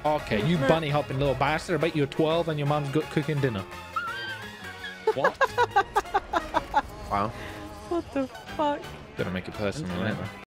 Okay, you bunny hopping little bastard. I bet you're 12 and your mom's cooking dinner. What? Wow. What the fuck? Gonna make it personal, ain't I?